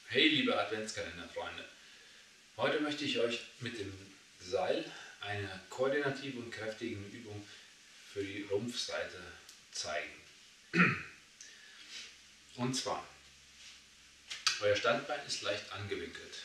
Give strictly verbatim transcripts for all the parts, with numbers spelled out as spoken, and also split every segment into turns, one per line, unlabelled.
Hey liebe Adventskalenderfreunde, heute möchte ich euch mit dem Seil eine koordinative und kräftige Übung für die Rumpfseite zeigen. Und zwar, euer Standbein ist leicht angewinkelt.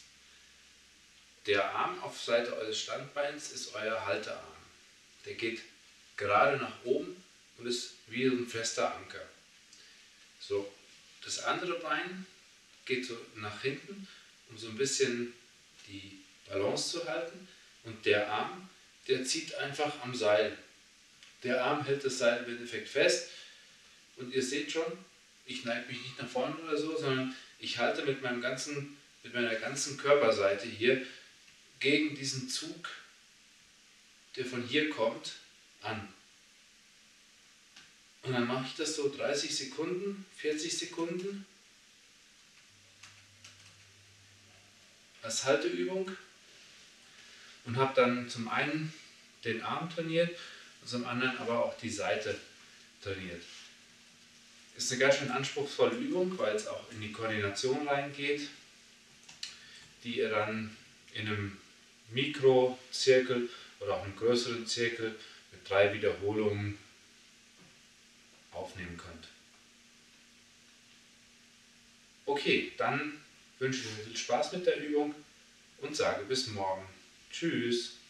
Der Arm auf Seite eures Standbeins ist euer Haltearm. Der geht gerade nach oben und ist wie ein fester Anker. So, das andere Bein geht so nach hinten, um so ein bisschen die Balance zu halten, und der Arm, der zieht einfach am Seil. Der Arm hält das Seil im Endeffekt fest und ihr seht schon, ich neige mich nicht nach vorne oder so, sondern ich halte mit, meinem ganzen, mit meiner ganzen Körperseite hier gegen diesen Zug, der von hier kommt, an. Und dann mache ich das so dreißig Sekunden, vierzig Sekunden als Halteübung und habe dann zum einen den Arm trainiert und zum anderen aber auch die Seite trainiert. Ist eine ganz schön anspruchsvolle Übung, weil es auch in die Koordination reingeht, die ihr dann in einem Mikrozirkel oder auch einem größeren Zirkel mit drei Wiederholungen aufnehmen könnt. Okay, dann wünsche ich euch viel Spaß mit der Übung und sage bis morgen. Tschüss!